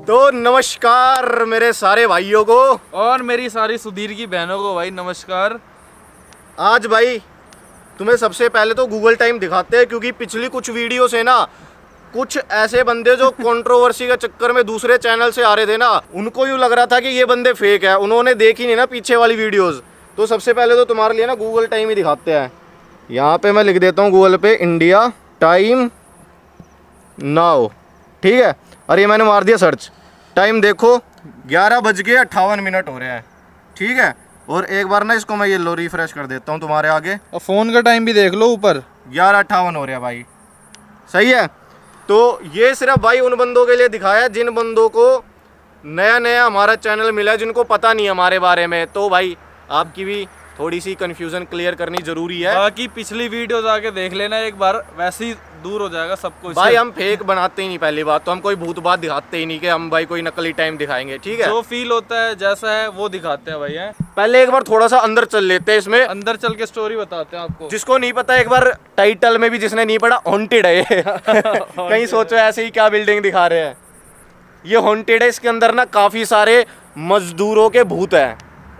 तो नमस्कार मेरे सारे भाइयों को और मेरी सारी सुधीर की बहनों को भाई नमस्कार। आज भाई तुम्हें सबसे पहले तो गूगल टाइम दिखाते हैं, क्योंकि पिछली कुछ वीडियो से ना कुछ ऐसे बंदे जो कंट्रोवर्सी के चक्कर में दूसरे चैनल से आ रहे थे ना, उनको यूँ लग रहा था कि ये बंदे फेक है। उन्होंने देखी नहीं ना पीछे वाली वीडियोस। तो सबसे पहले तो तुम्हारे लिए ना गूगल टाइम ही दिखाते हैं। यहाँ पे मैं लिख देता हूँ गूगल पे इंडिया टाइम नाउ, ठीक है। और ये मैंने मार दिया सर्च। टाइम देखो 11:58 हो रहे हैं, ठीक है। और एक बार ना इसको मैं ये लो रिफ्रेश कर देता हूँ तुम्हारे आगे, और फोन का टाइम भी देख लो, ऊपर 11:58 हो रहे हैं भाई, सही है। तो ये सिर्फ भाई उन बंदों के लिए दिखाया है जिन बंदों को नया नया हमारा चैनल मिला है, जिनको पता नहीं हमारे बारे में। तो भाई आपकी भी थोड़ी सी कंफ्यूजन क्लियर करनी जरूरी है। बाकी पिछली वीडियोस आके देख लेना एक बार, वैसे ही दूर हो जाएगा सब कुछ। भाई हम फेक बनाते ही नहीं, पहली बात तो हम कोई भूत बात दिखाते ही नहीं कि हम भाई कोई नकली टाइम दिखाएंगे, ठीक है। जो फील होता है जैसा है वो दिखाते हैं भाई। हैं पहले एक बार थोड़ा सा अंदर चल लेते हैं, इसमें अंदर चल के स्टोरी बताते हैं आपको। जिसको नहीं पता एक बार टाइटल में भी जिसने नहीं पढ़ा, हॉन्टेड है ये। कहीं सोचो ऐसे ही क्या बिल्डिंग दिखा रहे हैं, ये हॉन्टेड है। इसके अंदर ना काफी सारे मजदूरों के भूत हैं।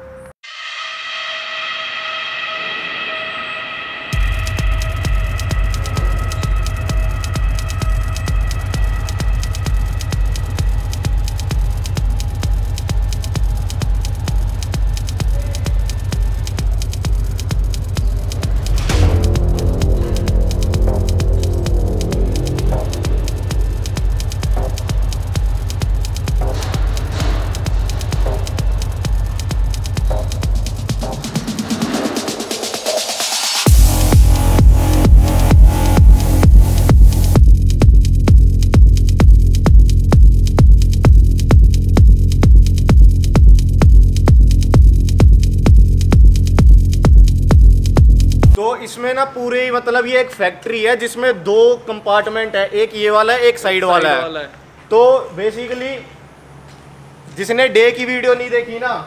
तो इसमें ना पूरे मतलब ये एक फैक्ट्री है जिसमें 2 कंपार्टमेंट है, एक ये वाला है, एक साइड वाला है। तो बेसिकली जिसने डे की वीडियो नहीं देखी ना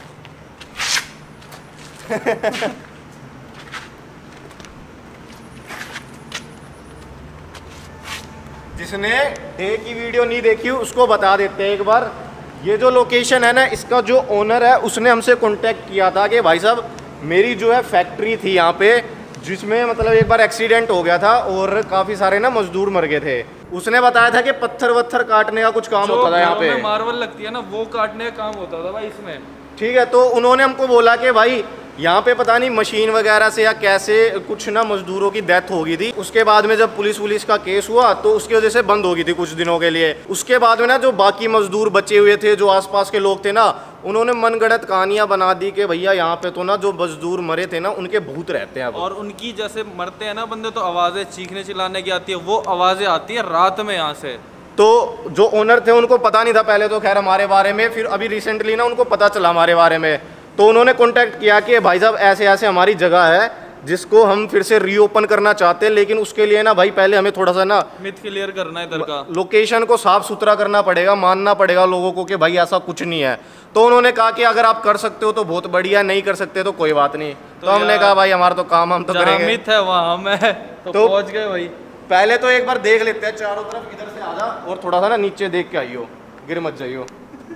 जिसने डे की वीडियो नहीं देखी उसको बता देते हैं एक बार। ये जो लोकेशन है ना, इसका जो ओनर है उसने हमसे कांटेक्ट किया था कि भाई साहब मेरी जो है फैक्ट्री थी यहाँ पे, जिसमें मतलब एक बार एक्सीडेंट हो गया था और काफ़ी सारे ना मजदूर मर गए थे। उसने बताया था कि पत्थर वत्थर काटने का कुछ काम होता था यहाँ पे, मार्बल लगती है ना वो काटने का काम होता था भाई इसमें, ठीक है। तो उन्होंने हमको बोला कि भाई यहाँ पे पता नहीं मशीन वगैरह से या कैसे कुछ ना मजदूरों की डेथ हो गई थी। उसके बाद में जब पुलिस का केस हुआ तो उसकी वजह से बंद हो गई थी कुछ दिनों के लिए। उसके बाद में ना जो बाकी मजदूर बचे हुए थे, जो आसपास के लोग थे ना, उन्होंने मनगढ़ंत कहानियां बना दी कि भैया यहाँ पे तो ना जो मजदूर मरे थे ना उनके भूत रहते हैं अब। और उनकी जैसे मरते हैं ना बंदे तो आवाज़ें चीखने चिल्लाने की आती है, वो आवाज़ें आती है रात में यहाँ से। तो जो ओनर थे उनको पता नहीं था पहले तो खैर हमारे बारे में, फिर अभी रिसेंटली ना उनको पता चला हमारे बारे में। तो उन्होंने कांटेक्ट किया कि भाई साहब ऐसे ऐसे हमारी जगह है जिसको हम फिर से रीओपन करना चाहते हैं, लेकिन उसके लिए ना भाई पहले हमें थोड़ा सा ना मिथ क्लियर करना है इधर का, लोकेशन को साफ सुथरा करना पड़ेगा, मानना पड़ेगा लोगों को कि भाई ऐसा कुछ नहीं है। तो उन्होंने कहा कि अगर आप कर सकते हो तो बहुत बढ़िया, नहीं कर सकते तो कोई बात नहीं। तो हमने कहा भाई हमारा तो काम हम तो करेंगे, मिथ है वहाँ हम है तो पहुँच गए भाई। पहले तो एक बार देख लेते हैं चारों तरफ, इधर से आजा और थोड़ा सा ना नीचे देख के आइयो, गिर मत जाइयो।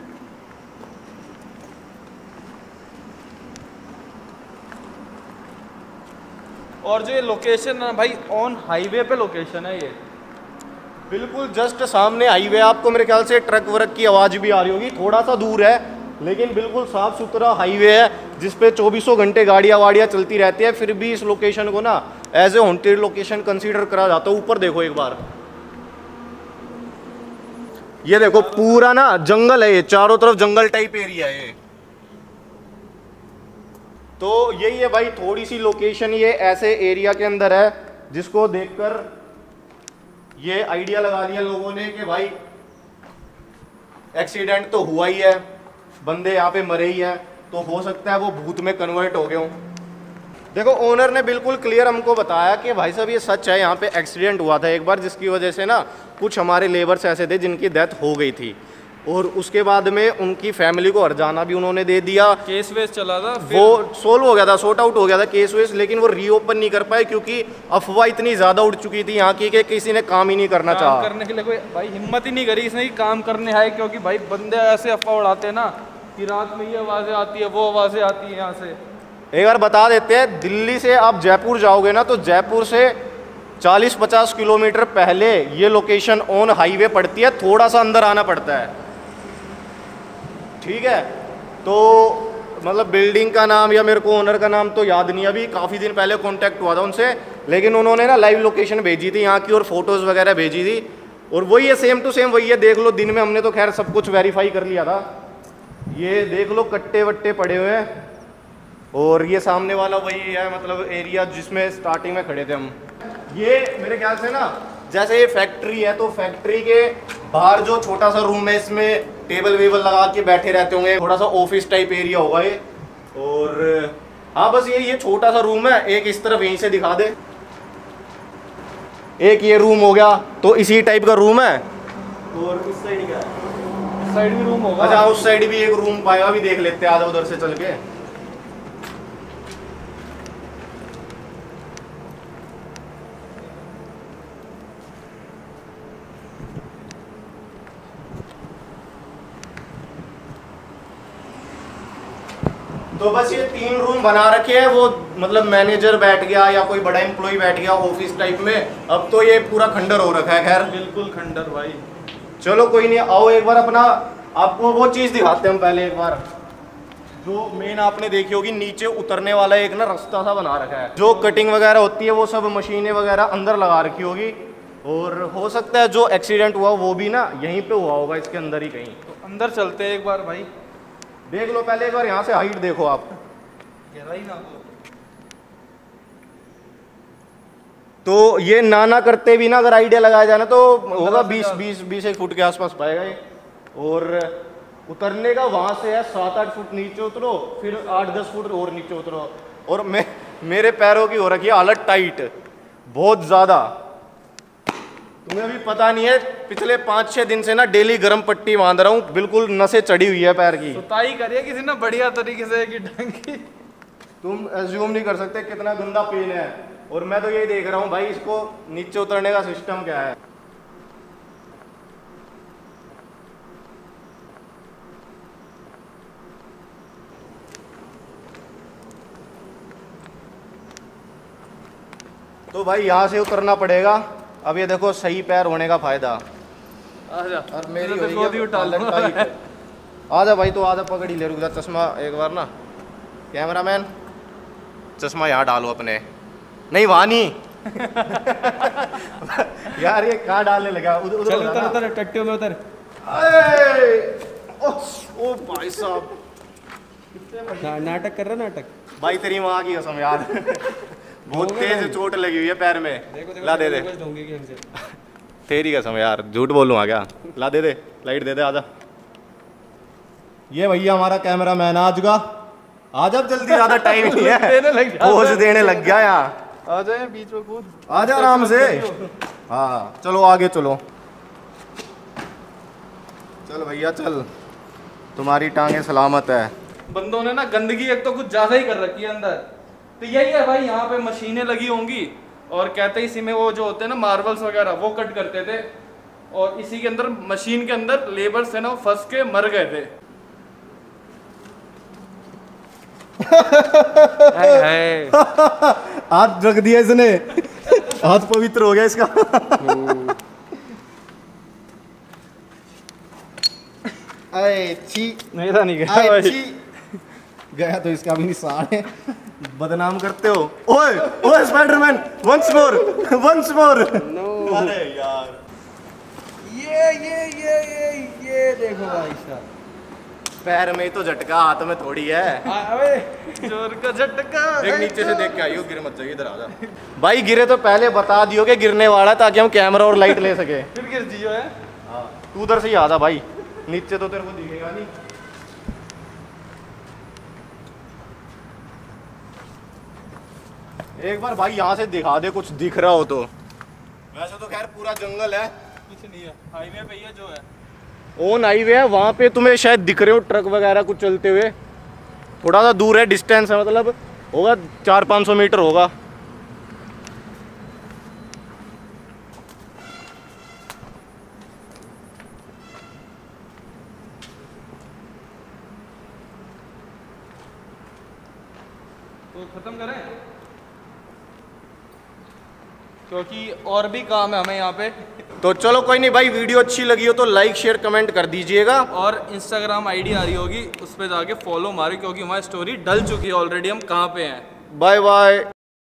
और जो ये लोकेशन है भाई ऑन हाईवे पे लोकेशन है, ये बिल्कुल जस्ट सामने हाईवे। आपको मेरे ख्याल से ट्रक वर्क की आवाज़ भी आ रही होगी, थोड़ा सा दूर है लेकिन बिल्कुल साफ सुथरा हाईवे है जिसपे 24 घंटे गाड़ियाँ वाड़ियाँ चलती रहती है। फिर भी इस लोकेशन को ना as a haunted location consider करा जाता है। ऊपर देखो एक बार, ये देखो पूरा ना जंगल है, ये चारों तरफ जंगल टाइप एरिया है ये। तो यही है भाई थोड़ी सी लोकेशन, ये ऐसे एरिया के अंदर है जिसको देखकर ये आइडिया लगा लिया लोगों ने कि भाई एक्सीडेंट तो हुआ ही है, बंदे यहाँ पे मरे ही हैं, तो हो सकता है वो भूत में कन्वर्ट हो गए हों। देखो ओनर ने बिल्कुल क्लियर हमको बताया कि भाई साहब ये सच है, यहाँ पे एक्सीडेंट हुआ था एक बार, जिसकी वजह से ना कुछ हमारे लेबर्स ऐसे थे जिनकी डेथ हो गई थी। और उसके बाद में उनकी फैमिली को हरजाना भी उन्होंने दे दिया। केस वेस चला था, वो सोल्व हो गया था, सॉर्ट आउट हो गया था केस वेस, लेकिन वो रीओपन नहीं कर पाए क्योंकि अफवाह इतनी ज़्यादा उड़ चुकी थी यहाँ की कि किसी ने काम ही नहीं करना काम चाहा। करने के लिए कोई भाई हिम्मत ही नहीं करी इसने कि काम करने आए, क्योंकि भाई बंदे ऐसे अफवाह उड़ाते हैं ना कि रात में ये आवाज़ें आती है, वो आवाज़ें आती है यहाँ से। एक बार बता देते हैं, दिल्ली से आप जयपुर जाओगे ना तो जयपुर से 40-50 किलोमीटर पहले ये लोकेशन ऑन हाईवे पड़ती है, थोड़ा सा अंदर आना पड़ता है, ठीक है। तो मतलब बिल्डिंग का नाम या मेरे को ओनर का नाम तो याद नहीं, अभी काफ़ी दिन पहले कांटेक्ट हुआ था उनसे, लेकिन उन्होंने ना लाइव लोकेशन भेजी थी यहाँ की और फोटोज़ वगैरह भेजी थी, और वही है, सेम टू सेम वही है। देख लो, दिन में हमने तो खैर सब कुछ वेरीफाई कर लिया था। ये देख लो कट्टे वट्टे पड़े हुए हैं, और ये सामने वाला वही है, मतलब एरिया जिसमें स्टार्टिंग में खड़े थे हम। ये मेरे ख्याल से ना जैसे ये फैक्ट्री है, तो फैक्ट्री के बाहर जो छोटा सा रूम है, इसमें टेबल वेबल लगा के बैठे रहते होंगे, थोड़ा सा ऑफिस टाइप एरिया होगा ये। और हाँ बस ये छोटा सा रूम है, एक इस तरफ यहीं से दिखा दे, एक ये रूम हो गया, तो इसी टाइप का रूम है। और इस साइड क्या है? इस साइड भी रूम होगा। अच्छा, उस साइड भी एक रूम पाएगा, भी देख लेते हैं, आधा उधर से चल के। तो बस ये 3 रूम बना रखे हैं, वो मतलब मैनेजर बैठ गया या कोई बड़ा एम्प्लॉय बैठ गया ऑफिस टाइप में। अब तो ये पूरा खंडर हो रखा है, खैर बिल्कुल खंडर भाई। चलो कोई नहीं, आओ एक बार अपना आपको वो चीज़ दिखाते हैं हम पहले। एक बार जो मेन आपने देखी होगी, नीचे उतरने वाला एक ना रास्ता सा बना रखा है, जो कटिंग वगैरह होती है वो सब मशीनें वगैरह अंदर लगा रखी होगी, और हो सकता है जो एक्सीडेंट हुआ वो भी ना यहीं पे हुआ होगा, इसके अंदर ही कहीं। तो अंदर चलते हैं एक बार भाई, देख लो पहले एक बार यहाँ से हाइट देखो आप। गहराई ना तो ये ना करते भी ना अगर आइडिया लगाया जाए ना तो होगा 20 एक फुट के आसपास पाएगा ये। और उतरने का वहां से है 7-8 फुट नीचे उतरो, फिर 8-10 फुट और नीचे उतरो। और मेरे पैरों की हो रखी है हालत टाइट बहुत ज्यादा। तुम्हें अभी पता नहीं है, पिछले 5-6 दिन से ना डेली गर्म पट्टी बांध रहा हूँ, बिल्कुल नसें चढ़ी हुई है पैर की। सुताई करिए किसी ने बढ़िया तरीके से कि ढंग की। तुम एज्यूम नहीं कर सकते कितना गंदा पेन है। और मैं तो यही देख रहा हूँ भाई, इसको नीचे उतरने का सिस्टम क्या है। तो भाई यहाँ से उतरना पड़ेगा। अब ये देखो सही पैर होने का फायदा। आजा, और मेरी तो खुद ही उठा लो। आजा भाई, तो आजा पकड़ ही ले, रुक जा। चश्मा एक बार ना, कैमरामैन चश्मा यहाँ डालो अपने। नहीं वहाँ नहीं यार ये कहाँ डालने लगा, उधर चल उतर उतर, टट्टे में उतर। ओ भाई साहब, नाटक कर रहा नाटक भाई तेरी माँ की कसम यार बहुत तेज चोट लगी हुई है पैर में। ला दे दे, तेरी कसम यार, झूठ बोलूँगा क्या। ला दे दे, लाइट दे दे, आजा। ये भैया हमारा कैमरा मैन आज का, आज अब जल्दी, ज्यादा टाइम नहीं है, पोज देने लग गया यहाँ। आ जाए बीच में कूद, आजा आराम से। हाँ चलो आगे चलो, चल भैया चल, तुम्हारी टांगे सलामत है। बंदों ने ना गंदगी एक तो कुछ ज्यादा ही कर रखी है अंदर। तो यही है भाई, यहाँ पे मशीनें लगी होंगी और कहते इसी में वो जो होते हैं ना मार्बल्स वगैरह वो कट करते थे, और इसी के अंदर मशीन के अंदर लेबर्स है ना वो फंस के मर गए थे। हाथ रख दिया इसने, हाथ पवित्र हो गया इसका। अरे छी, नहीं था, नहीं गया गया तो इसका भी निशान है। बदनाम करते हो। ओए ओए spiderman, once more once more. अरे यार ये देखो भाई साहब, पैर में ही तो झटका, हाथ में थोड़ी है। अबे जोर का झटका। एक नीचे से देख के आइयो, गिर मत जाइए, इधर आ जा। भाई गिरे तो पहले बता दियो कि गिरने वाला, ताकि हम कैमरा और लाइट ले सके। फिर गिर जियो है। हाँ तू उधर से ही आ जा भाई, नीचे तो तेरे को दिखेगा नहीं। एक बार भाई यहाँ से दिखा दे, कुछ दिख रहा हो तो। वैसे तो खैर पूरा जंगल है, कुछ नहीं है, हाईवे पे ही है जो है। ऑन हाईवे है, वहाँ पे तुम्हें शायद दिख रहे हो ट्रक वगैरह कुछ चलते हुए। थोड़ा सा दूर है, डिस्टेंस है, मतलब होगा 400-500 मीटर होगा। तो ख़त्म करें, क्योंकि और भी काम है हमें यहाँ पे। तो चलो कोई नहीं भाई, वीडियो अच्छी लगी हो तो लाइक शेयर कमेंट कर दीजिएगा। और इंस्टाग्राम आईडी आ रही होगी, उस पर जाके फॉलो मारे, क्योंकि हमारी स्टोरी डल चुकी है ऑलरेडी हम कहाँ पे हैं। Bye bye.